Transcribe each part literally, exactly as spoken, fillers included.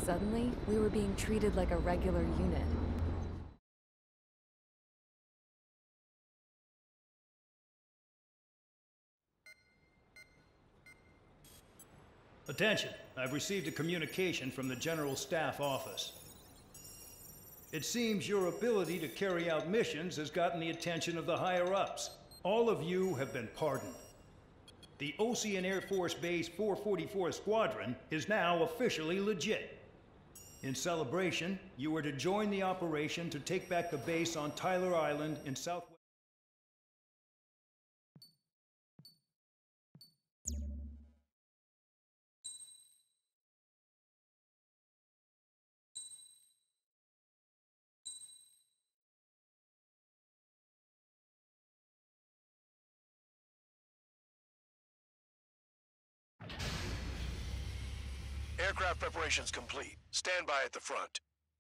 Suddenly, we were being treated like a regular unit. Attention, I've received a communication from the General Staff Office. It seems your ability to carry out missions has gotten the attention of the higher-ups. All of you have been pardoned. The Ocean Air Force Base four forty-four Squadron is now officially legit. In celebration, you are to join the operation to take back the base on Tyler Island in southwest. Aircraft preparations complete. Stand by at the front.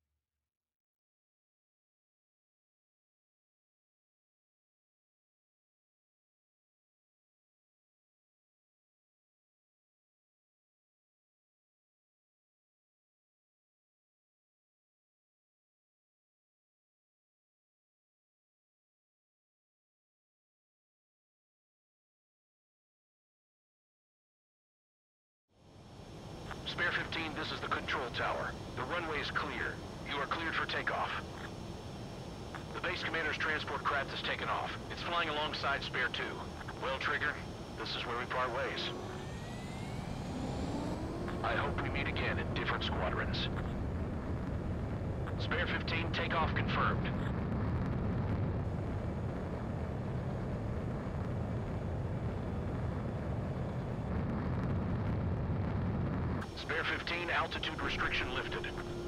Spare fifteen, this is the control tower. The runway is clear. You are cleared for takeoff. The base commander's transport craft has taken off. It's flying alongside Spare two. Well, Trigger, this is where we part ways. I hope we meet again in different squadrons. Spare fifteen, takeoff confirmed. Spare fifteen, altitude restriction lifted.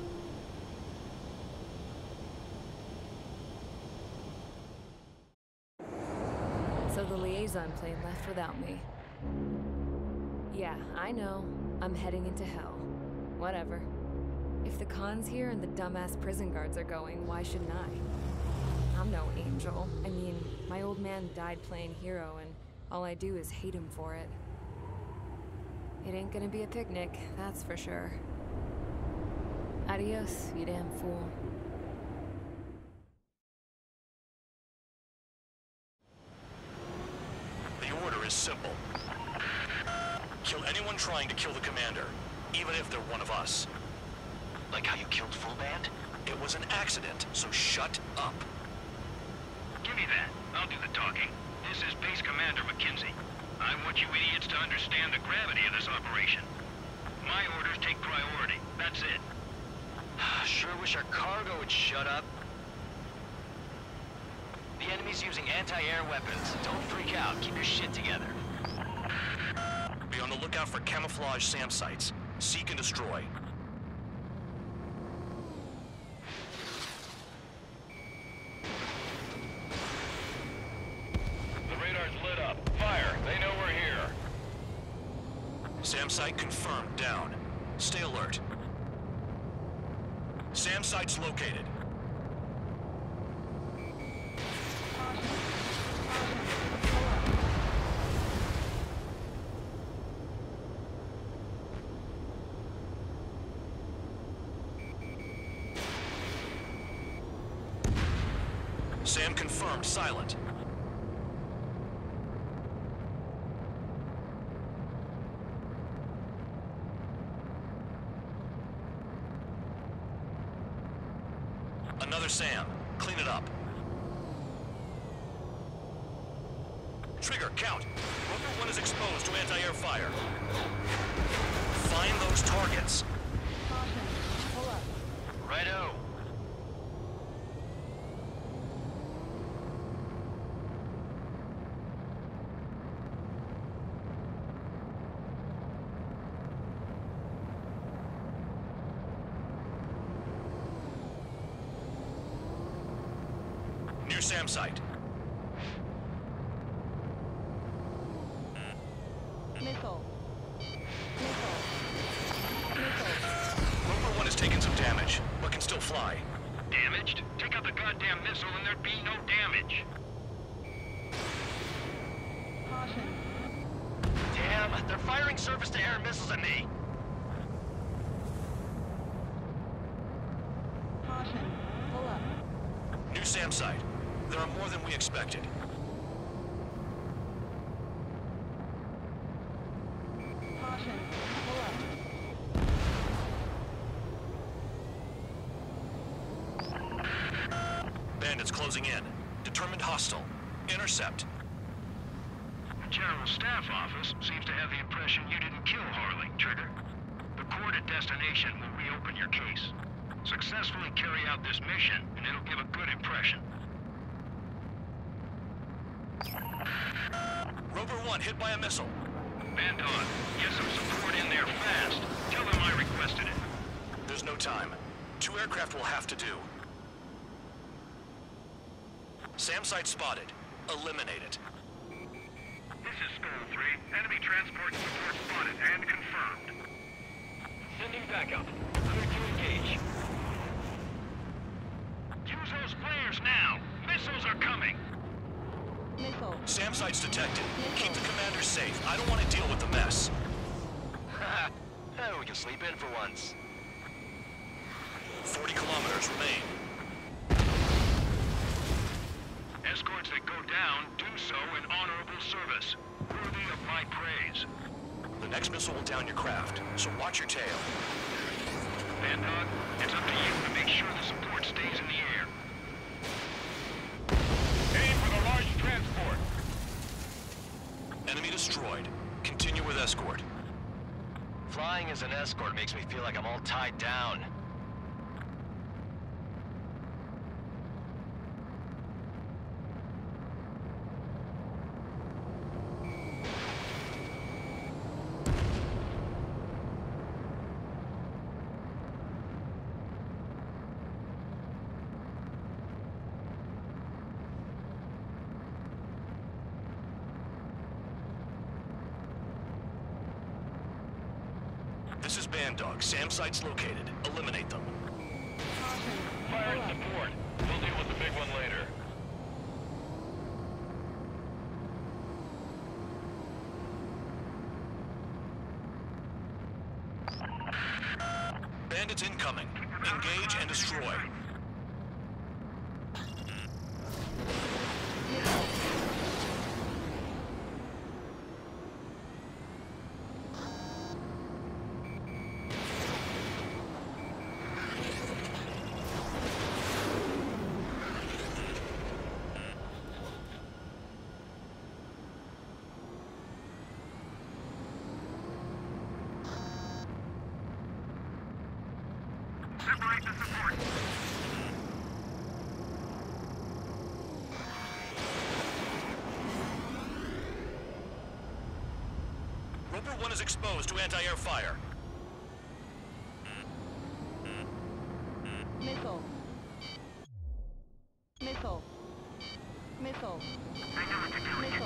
So the liaison plane left without me. Yeah, I know. I'm heading into hell. Whatever. If the Khan's here and the dumbass prison guards are going, why shouldn't I? I'm no angel. I mean, my old man died playing hero, and all I do is hate him for it. It ain't gonna be a picnic, that's for sure. Adios, you damn fool. The order is simple. Kill anyone trying to kill the commander, even if they're one of us. Like how you killed Full Band? It was an accident, so shut up. Give me that. I'll do the talking. This is Base Commander McKenzie. I want you idiots to understand the gravity of this operation. My orders take priority. That's it. Sure wish our cargo would shut up. The enemy's using anti-air weapons. Don't freak out. Keep your shit together. Be on the lookout for camouflage SAM sites. Seek and destroy. SAM site confirmed, down. Stay alert. SAM site's located. SAM confirmed, silent. Another SAM. Clean it up. Trigger, count. Rover one is exposed to anti-air fire. Find those targets. Pull up. Righto. New SAM site. Missile. Missile. Missile. Rover one has taken some damage, but can still fly. Damaged? Take out the goddamn missile and there'd be no damage. Caution. Damn, they're firing surface-to-air missiles at me. SAM site. There are more than we expected. Caution. Pull up. Bandits closing in. Determined hostile. Intercept. The General Staff Office seems to have the impression you didn't kill Harley, Trigger. The court at destination will reopen your case. Successfully carry out this mission, and it'll give a good impression. Rover one hit by a missile. Bandog, get some support in there fast. Tell them I requested it. There's no time. Two aircraft will have to do. SAM site spotted. Eliminate it. This is Skull three. Enemy transport support spotted and confirmed. Sending backup. Clear to engage. Use those flares now! Missiles are coming! Missile. SAM site's detected. Keep the commander safe. I don't want to deal with the mess. Haha. Oh, we can sleep in for once. Forty kilometers remain. Escorts that go down do so in honorable service, worthy of my praise. The next missile will down your craft, so watch your tail. Bandog, it's up to you to make sure the support stays in the air. Aim for the large transport. Enemy destroyed. Continue with escort. Flying as an escort makes me feel like I'm all tied down. This is Bandog. SAM site's located. Eliminate them. Caution. Fire Pull up. support. We'll deal with the big one later. Bandits incoming. Engage and destroy. Separate the support. Rover one is exposed to anti-air fire. Missile. Missile. Missile. I know what to do. Missile.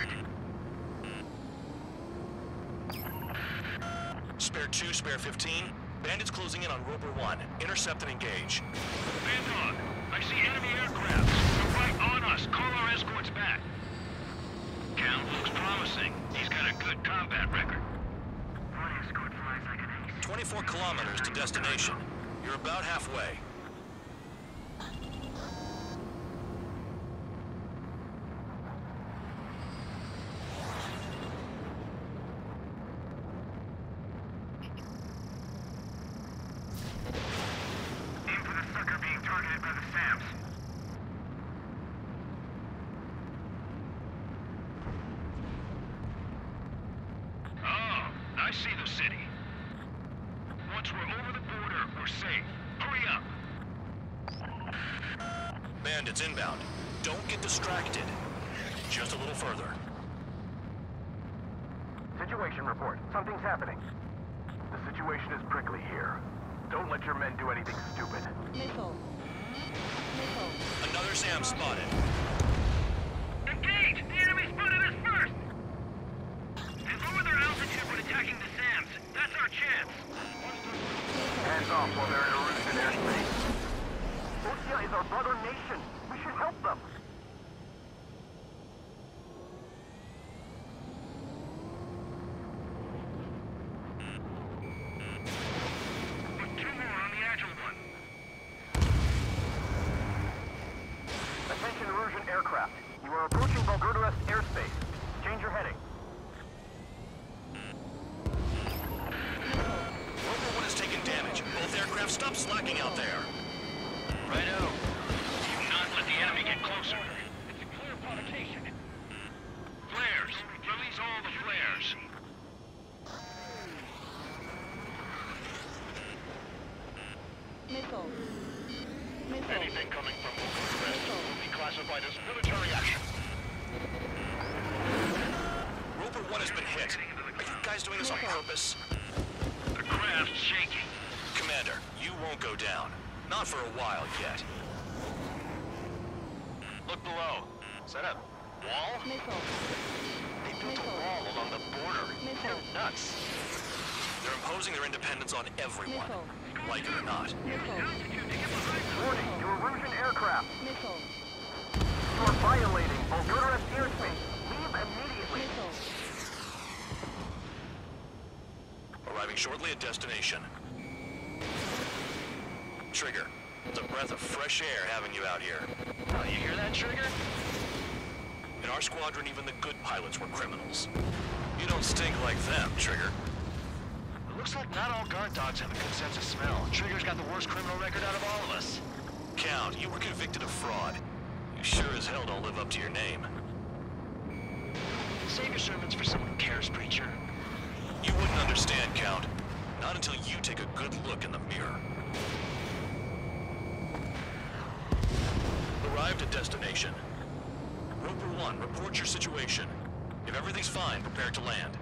Stay alert. Spare two, spare fifteen. Bandits closing in on Rover one. Intercept and engage. Bandog, I see enemy aircraft. They're right on us. Call our escorts back. Count looks promising. He's got a good combat record. One escort flies like an ace. twenty-four kilometers to destination. You're about halfway. Aim for the sucker being targeted by the SAMs. Oh, I see the city. Once we're over the border, we're safe. Hurry up. Bandits inbound. Don't get distracted. Just a little further. Situation report. Something's happening. The situation is prickly here. Don't let your men do anything stupid. Missile. Missile. Another SAM spotted. Engage! The enemy spotted us first! They lower their altitude when attacking the SAMs. That's our chance. Hands off while they're in a roosted airspace. Russia is our brother nation. We should help them. Two more on the Agile one. Stop slacking out there. Righto. Do not let the enemy get closer. It's a clear provocation. Flares. Release all the flares. Missile. Missile. Anything coming from Crest will be classified as military action. Roper one has been hit. Are you guys doing this on purpose? The craft's shaking. Commander, you won't go down. Not for a while yet. Look below. Set up. Wall? Missile. They built a Missile. wall along the border. Missile. They're nuts. They're imposing their independence on everyone. Missile. Like it or not. Missile. Warning, to Erusian aircraft. Missile. You are violating Volguras airspace. Leave immediately. Missile. Arriving shortly at destination. Trigger, it's a breath of fresh air having you out here. Oh, you hear that, Trigger? In our squadron, even the good pilots were criminals. You don't stink like them, Trigger. It looks like not all guard dogs have a good sense of smell. Trigger's got the worst criminal record out of all of us. Count, you were convicted of fraud. You sure as hell don't live up to your name. Save your sermons for someone who cares, preacher. You wouldn't understand, Count. Not until you take a good look in the mirror. Arrived at destination. Roper one, report your situation. If everything's fine, prepare to land.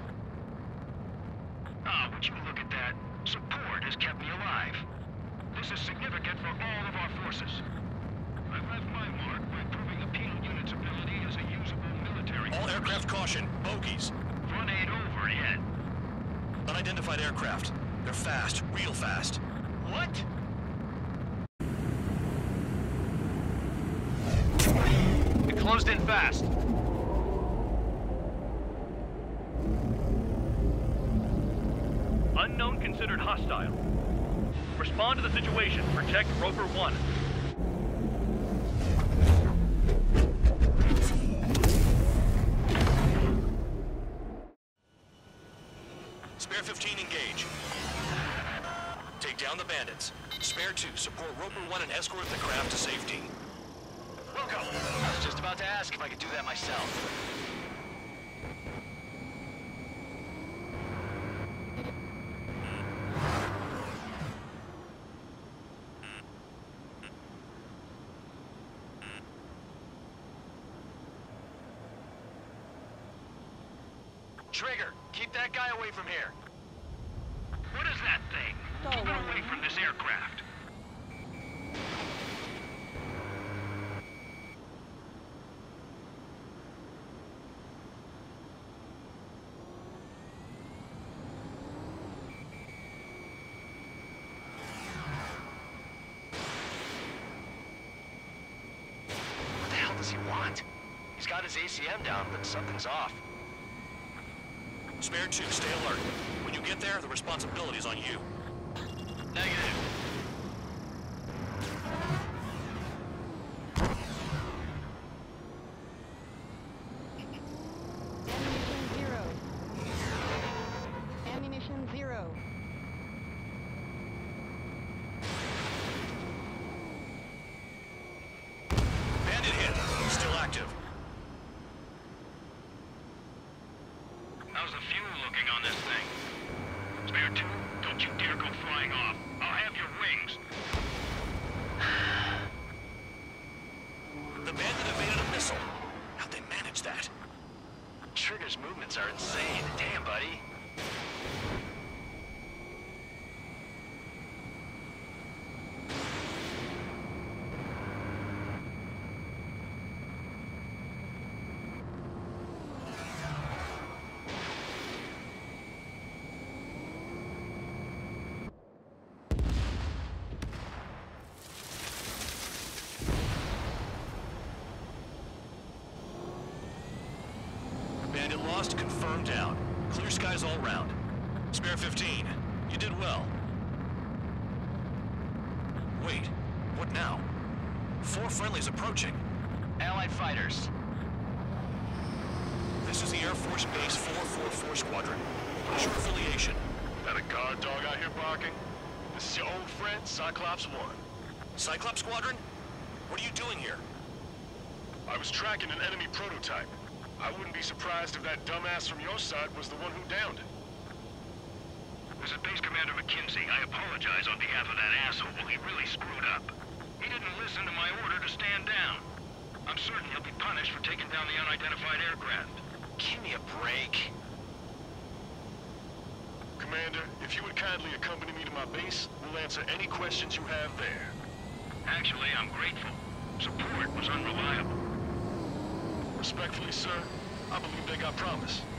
Ah, would you look at that? Support has kept me alive. This is significant for all of our forces. I left my mark by proving the penal unit's ability as a usable military All aircraft caution, bogies. Front ain't over yet. Unidentified aircraft. They're fast, real fast. What? It closed in fast. Unknown considered hostile. Respond to the situation. Protect Roper one. Spare fifteen, engage. Take down the bandits. Spare two, support Roper one and escort the craft to safety. Wilco, I was just about to ask if I could do that myself. Trigger, keep that guy away from here. What is that thing? Stall Keep it warning. away from this aircraft. What the hell does he want? He's got his A C M down, but something's off. Spare two, stay alert. When you get there, the responsibility is on you. Negative. Ammunition zero. Ammunition zero. Bandit hit. Still active. How's the fuel looking on this thing? Spare two, don't you dare go flying off. I'll have your wings. The bandit evaded a missile. How'd they manage that? Trigger's movements are insane. Damn, buddy. Bandit lost, confirmed down. Clear skies all round. Spare fifteen. You did well. Wait, what now? Four friendlies approaching. Allied fighters. This is the Air Force Base four four four Squadron. What's your affiliation? That a guard dog out here barking? The This is your old friend, Cyclops One. Cyclops Squadron? What are you doing here? I was tracking an enemy prototype. I wouldn't be surprised if that dumbass from your side was the one who downed it. This is Base Commander McKinsey. I apologize on behalf of that asshole. He really screwed up. He didn't listen to my order to stand down. I'm certain he'll be punished for taking down the unidentified aircraft. Give me a break. Commander, if you would kindly accompany me to my base, we'll answer any questions you have there. Actually, I'm grateful. Support was unreliable. Respectfully, sir, I believe they got promise.